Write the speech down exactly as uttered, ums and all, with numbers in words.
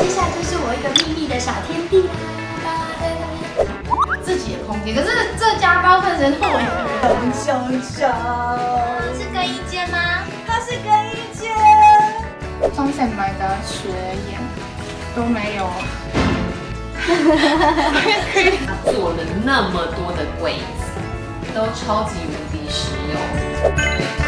接下来就是我一个秘密的小天地啦。自己的空间，可是这家包分成后一个人。小小，是更衣间吗？它是更衣间。 中线买的雪眼都没有。 他做了那么多的柜子，都超级无敌实用。